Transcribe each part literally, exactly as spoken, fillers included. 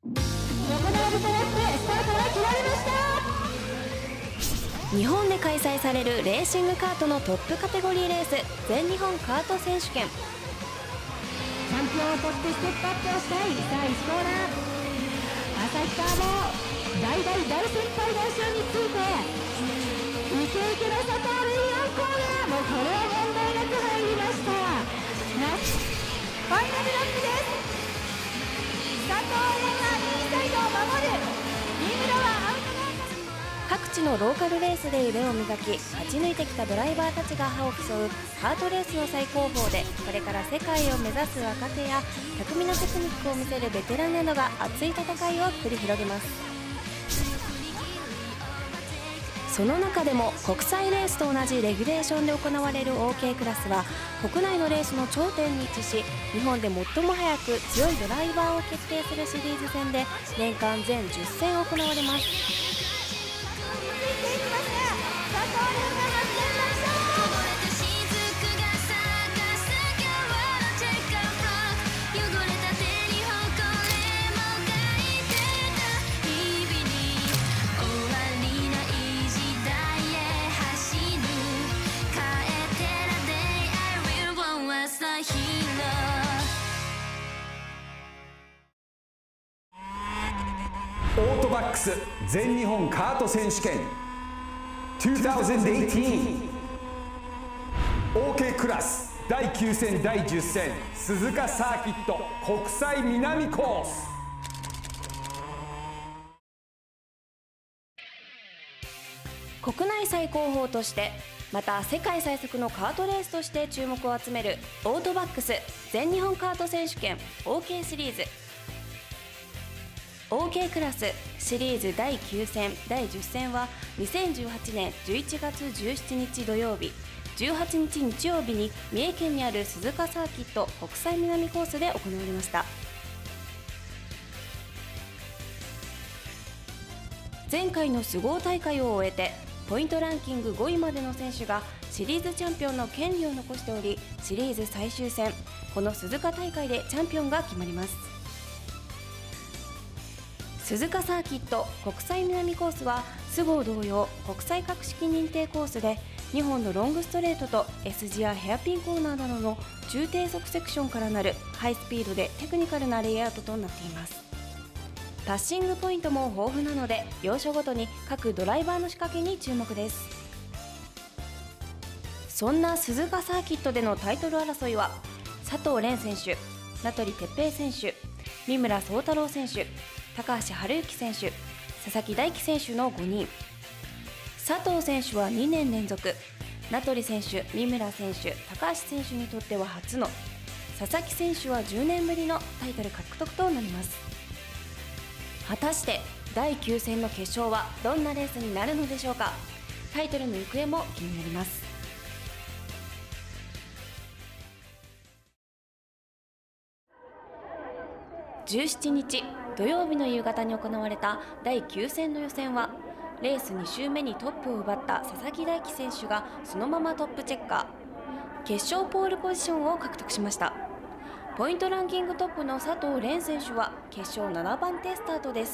日本で開催されるレーシングカートのトップカテゴリーレース、全日本カート選手権。 チャンピオンを取ってステップアップをしたい。さあいちコーナー、旭川も大大大先輩の後ろについてイケイケの佐藤瑠衣よんコーナー、もうこれは問題なく入りました。ファイナルラップです。佐藤瑠衣がインサイドを守る。三村はアウトドア。 各地のローカルレースで腕を磨き勝ち抜いてきたドライバーたちが歯を競うカートレースの最高峰で、これから世界を目指す若手や巧みなテクニックを見せるベテランなどが熱い戦いを繰り広げます。その中でも国際レースと同じレギュレーションで行われる オーケー クラスは国内のレースの頂点に位置し、日本で最も早く強いドライバーを決定するシリーズ戦で年間全じゅっ戦行われます。 オートバックス全日本カート選手権にせんじゅうはち オーケー クラスだいきゅう戦だいじゅっ戦鈴鹿サーキット国際南コース。 国内最高峰としてまた世界最速のカートレースとして注目を集めるオートバックス全日本カート選手権 オーケー シリーズ。オーケー クラスシリーズだいきゅう戦だいじゅっ戦はにせんじゅうはちねんじゅういちがつじゅうしちにち土曜日、じゅうはちにち日曜日に三重県にある鈴鹿サーキット国際南コースで行われました。前回のスゴー大会を終えてポイントランキングごいまでの選手がシリーズチャンピオンの権利を残しており、シリーズ最終戦この鈴鹿大会でチャンピオンが決まります。鈴鹿サーキット国際南コースはスゴー同様国際格式認定コースで、にほんのロングストレートと S 字やヘアピンコーナーなどの中低速セクションからなるハイスピードでテクニカルなレイアウトとなっています。パッシングポイントも豊富なので、要所ごとに各ドライバーの仕掛けに注目です。そんな鈴鹿サーキットでのタイトル争いは佐藤蓮選手、名取哲平選手、三村宗太郎選手、高橋治之選手、佐々木大樹選手のごにん。佐藤選手はにねん連続、名取選手、三村選手、高橋選手にとっては初の、佐々木選手はじゅうねんぶりのタイトル獲得となります。果たしてだいきゅう戦の決勝はどんなレースになるのでしょうか。タイトルの行方も気になります。じゅうしちにち土曜日の夕方に行われただいきゅう戦の予選は、レースに周目にトップを奪った佐々木大樹選手がそのままトップチェッカー、決勝ポールポジションを獲得しました。ポイントランキングトップの佐藤蓮選手は決勝ななばん手スタートです。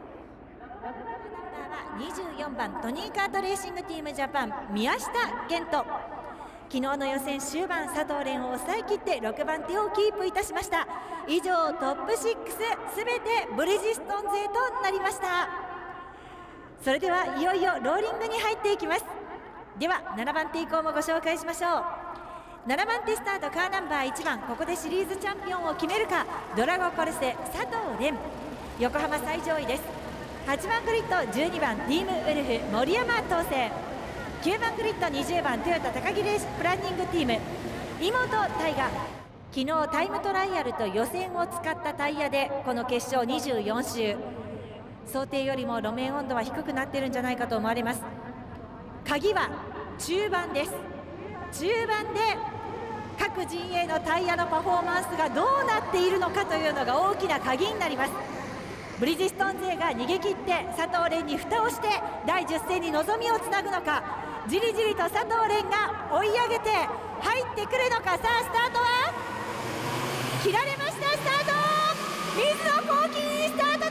にじゅうよんばんトニーカートレーシングティームジャパン宮下健人、昨日の予選終盤佐藤蓮を抑え切ってろくばん手をキープいたしました。以上トップろくすべてブリヂストン勢となりました。それではいよいよローリングに入っていきます。ではななばん手以降もご紹介しましょう。ななばん手スタートカーナンバーいちばん、ここでシリーズチャンピオンを決めるか、ドラゴポルセ佐藤蓮、横浜最上位です。はちばんグリッドじゅうにばんティームウルフ森山東成、きゅうばんグリッドにじゅうばんトヨタ高木レースプランニングティーム井本大我、昨日タイムトライアルと予選を使ったタイヤでこの決勝にじゅうよん周、想定よりも路面温度は低くなっているんじゃないかと思われます。鍵は中盤です。中盤で各陣営のタイヤのパフォーマンスがどうなっているのかというのが大きな鍵になります。ブリヂストン勢が逃げ切って佐藤蓮に蓋をしてだいじゅっ戦に望みをつなぐのか、じりじりと佐藤蓮が追い上げて入ってくるのか。さあスタートは切られました。スタート水野幸喜、いいスタートだ。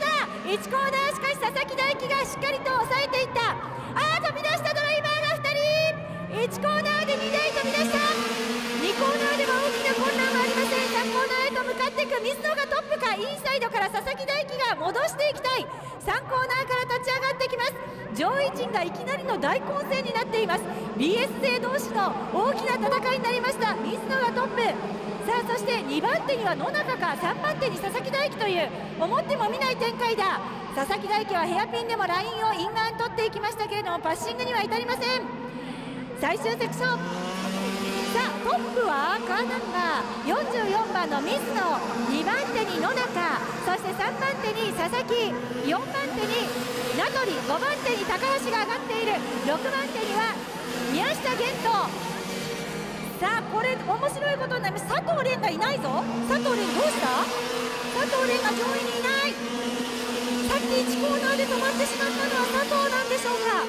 いちコーナー、しかし佐々木大輝がしっかりと抑えていった。あー飛び出したドライバーがふたり、いちコーナーでにだい飛び出した。にコーナーでは大きな混乱はありません。さんコーナーへと向かっていく。水野がトップか、インサイドから佐々木大輝が戻していきたい。さんコーナーから立ち上がってきます。上位陣がいきなりの大混戦になっています。 ビーエス 勢同士の大きな戦いになりました。水野がトップ。さあそしてにばん手には野中か、さんばん手に佐々木大輝という思っても見ない展開だ。佐々木大輝はヘアピンでもラインをインアン取っていきましたけれども、パッシングには至りません。最終セクション、さあトップはカーナンバーよんじゅうよんばんの水野、にばん手に野中、そしてさんばん手に佐々木、よんばん手に名取、ごばん手に高橋が上がっている。ろくばん手には宮下玄斗。さあこれ面白いことになります。佐藤蓮がいないぞ。佐藤蓮どうした？佐藤蓮が上位にいない。さっきいちコーナーで止まってしまったのは佐藤なんでしょうか。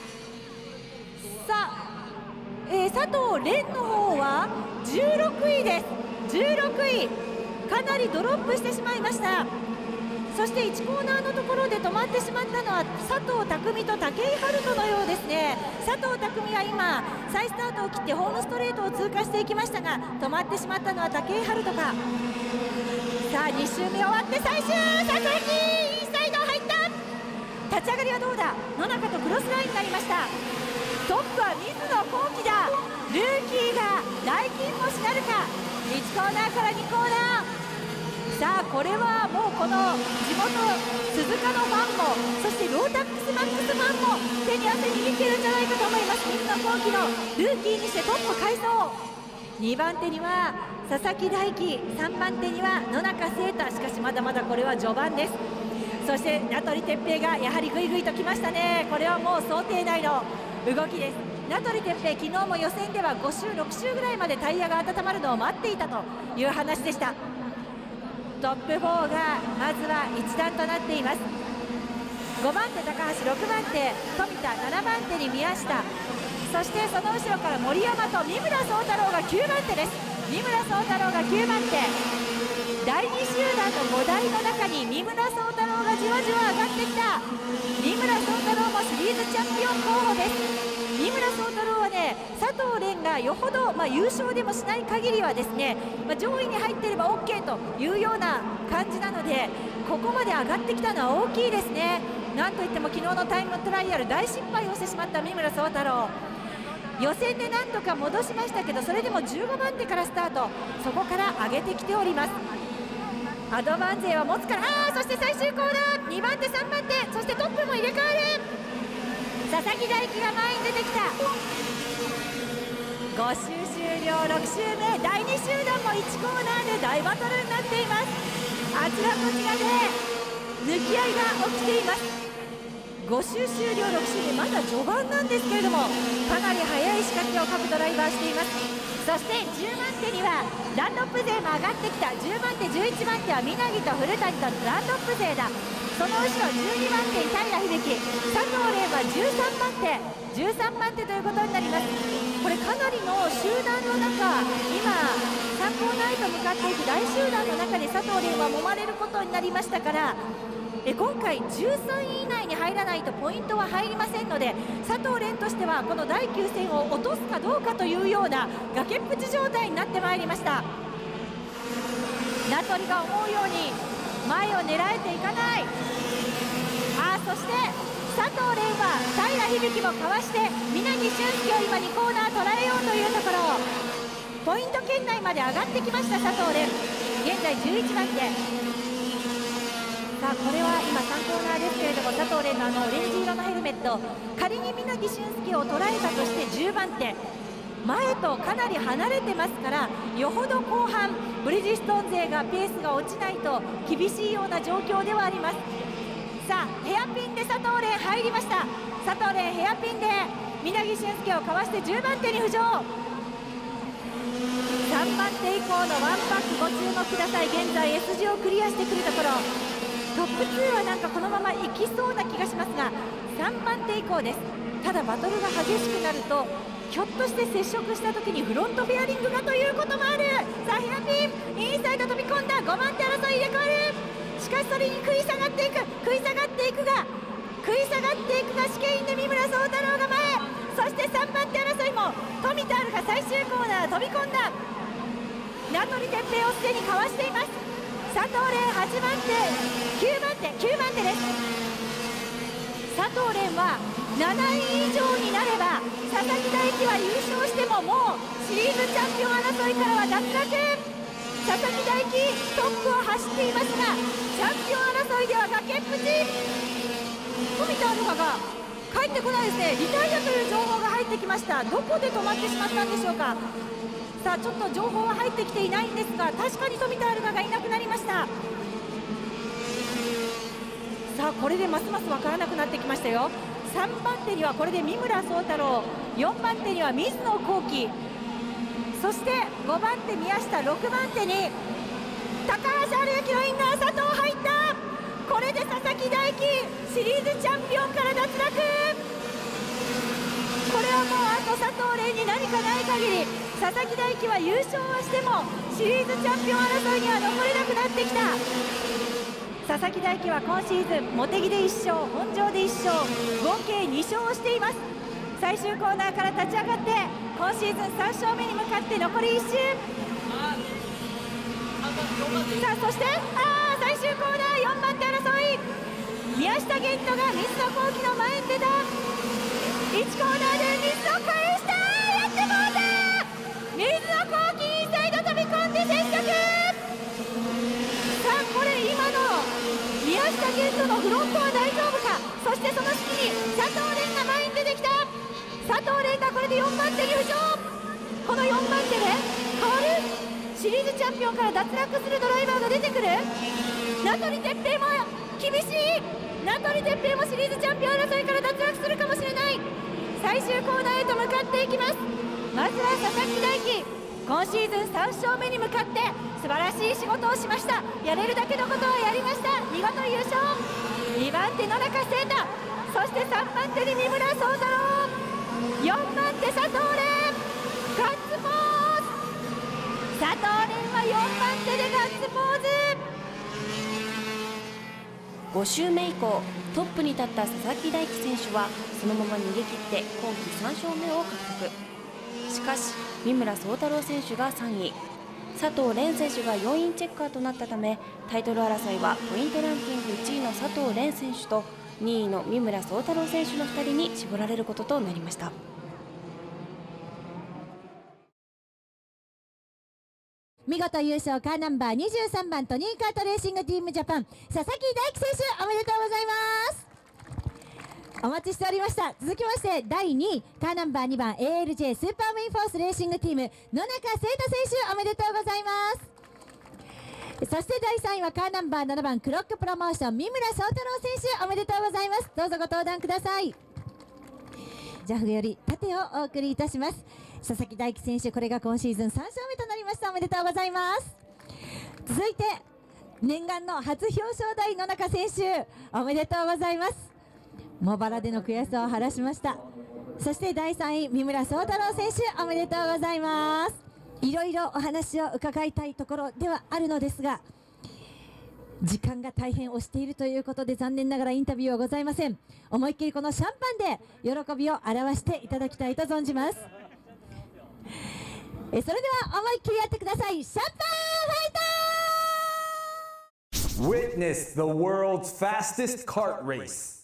さあえー、佐藤蓮の方はじゅうろくいです。じゅうろくい、かなりドロップしてしまいました。そしていちコーナーのところで止まってしまったのは佐藤匠と武井遥斗のようですね。佐藤匠は今再スタートを切ってホームストレートを通過していきましたが、止まってしまったのは武井遥斗か。さあに周目終わって最終、佐々木インサイド入った。立ち上がりはどうだ。野中とクロスラインになりました。トップは水野幸輝だ。ルーキーが大金星なるか。いちコーナーからにコーナー。さあこれはもうこの地元鈴鹿のファンも、そしてロータックスマックスファンも手に汗握っているんじゃないかと思います。水野幸輝のルーキーにしてトップ快走。にばん手には佐々木大輝、さんばん手には野中誠太。しかしまだまだこれは序盤です。そして名取哲平がやはりぐいぐいときましたね。これはもう想定内の動きです。名取哲平、昨日も予選ではご周ろく周ぐらいまでタイヤが温まるのを待っていたという話でした。トップよんがまずは一段となっています。ごばん手高橋、ろくばん手富田、ななばん手に宮下、そしてその後ろから森山と三村宗太郎がきゅうばん手です。三村宗太郎がきゅうばん手、だいに集団のごだいの中に三村宗太郎がじわじわ上がってきた。三村宗太郎もシリーズチャンピオン候補です。三村宗太郎はね、佐藤蓮がよほど、まあ、優勝でもしない限りはですね、まあ、上位に入っていれば オーケー というような感じなので、ここまで上がってきたのは大きいですね。なんといっても昨日のタイムトライアル大失敗をしてしまった三村宗太郎、予選でなんとか戻しましたけど、それでもじゅうごばん手からスタート、そこから上げてきております。アドバン勢は持つから、あーそして最終コーナーにばん手さんばん手、そしてトップも入れ替わる。佐々木大輝が前に出てきた。ご周終了、ろく周目、だいに集団もいちコーナーで大バトルになっています。あちらこちらで抜き合いが起きています。ご周終了、ろく周目、まだ序盤なんですけれども、かなり速い仕掛けを各ドライバーしています。そしてじゅうばん手にはランドップ勢も上がってきた。じゅうばん手、じゅういちばん手は宮城と古谷とランドップ勢だ。その後ろじゅうにばん手に平響、佐藤蓮はじゅうさんばん手、じゅうさんばん手ということになります。これかなりの集団の中、今さんコーナーへと向かっていく大集団の中で佐藤蓮は揉まれることになりましたから、え今回じゅうさんい以内に入らないとポイントは入りませんので、佐藤蓮としてはこのだいきゅう戦を落とすかどうかというような崖っぷち状態になってまいりました。名取が思うように前を狙えていかない。あそして佐藤蓮は平響もかわして南俊介を今にコーナー捉えようというところ、ポイント圏内まで上がってきました佐藤蓮、現在じゅういちばん手。さあこれは今さんコーナーですけれども、佐藤蓮のあのオレンジ色のヘルメット、仮に南俊介を捉えたとしてじゅうばん手、前とかなり離れてますから、よほど後半ブリヂストン勢がペースが落ちないと厳しいような状況ではあります。さあヘアピンで佐藤蓮入りました。佐藤蓮ヘアピンで南俊介をかわしてじゅうばん手に浮上。さんばん手以降のワンパックご注目ください。現在 エス 字をクリアしてくるところ、トップツーはなんかこのままいきそうな気がしますが、さんばん手以降です。ただバトルが激しくなるとひょっとして接触した時にフロントベアリングがということもある。さあヘアピンインサイド飛び込んだ、ごばん手争い入れ替わる。しかしそれに食い下がっていく食い下がっていくが食い下がっていくが試験員で三村宗太郎が前、そしてさんばん手争いも富田あるが最終コーナー飛び込んだ。名取哲平をすでにかわしています。佐藤蓮はちばん手きゅうばん手きゅうばん手です。佐藤蓮はなない以上になれば佐々木大輝は優勝してももうシリーズチャンピオン争いからは脱落。佐々木大輝トップを走っていますがチャンピオン争いでは崖っぷち。富田あるがが帰ってこないですね。リタイアという情報が入ってきました。どこで止まってしまったんでしょうか。さあちょっと情報は入ってきていないんですが確かに富田あるががいなくなりました。さあこれでますます分からなくなってきましたよ。さんばん手にはこれで三村宗太郎、よんばん手には水野幸輝、そしてごばん手宮下、ろくばん手に高橋治之のインナー佐藤入った。これで佐々木大輝シリーズチャンピオンから脱落。これはもうあと佐藤蓮に何かない限り佐々木大輝は優勝はしてもシリーズチャンピオン争いには残れなくなってきた。佐々木大輝は今シーズン茂木でいっ勝本庄でいっ勝合計に勝をしています。最終コーナーから立ち上がって今シーズンさん勝目に向かって残りいっ周。さあそしてあ最終コーナーよんばん手争い、宮下玄斗が水野幸輝の前に出た。いちコーナーで水野返した。やってもうた。水野幸輝インサイド飛び込んで接触。さあこれ今の宮下玄斗のフロントは大丈夫か。そしてその隙に佐藤蓮が前に出てきた。佐藤蓮がこれでよんばん手入場。このよんばん手で変わるシリーズチャンピオンから脱落するドライバーが出てくる。名取哲平も厳しい。名取哲平もシリーズチャンピオン争いから脱落するかもしれない。最終コーナーへと向かっていきます。まずは佐々木大輝今シーズンさん勝目に向かって素晴らしい仕事をしました。やれるだけのことをやりました。見事優勝。にばん手野中誠太、そしてさんばん手に三村宗太郎、よんばん手佐藤蓮ガッツポーズ。佐藤蓮はよんばん手でガッツポーズ。 ご周目以降トップに立った佐々木大輝選手はそのまま逃げ切って今季さん勝目を獲得。しかし三村宗太郎選手がさんい、佐藤蓮選手がよんいチェッカーとなったためタイトル争いはポイントランキングいちいの佐藤蓮選手とにいの三村宗太郎選手のふたりに絞られることとなりました。 見事優勝カーナンバーにじゅうさんばんトニーカートレーシングチームジャパン佐々木大輝選手おめでとうございます。お待ちしておりました。続きましてだいにいカーナンバーにばん エーエルジェー スーパーウィンフォースレーシングチーム野中誠太選手おめでとうございます。そしてだいさんいはカーナンバーななばんクロックプロモーション三村宗太郎選手おめでとうございます。どうぞご登壇ください。ジャフより盾をお送りいたします。佐々木大輝選手これが今シーズンさん勝目となりました。おめでとうございます。続いて念願の初表彰台野中選手おめでとうございます。茂原での悔しさを晴らしました。そしてだいさんい三村宗太郎選手おめでとうございます。いろいろお話を伺いたいところではあるのですが時間が大変押しているということで残念ながらインタビューはございません。思いっきりこのシャンパンで喜びを表していただきたいと存じます。えそれでは思いっきりやってください。シャンパンファイト。 Witness the world's fastest kart race.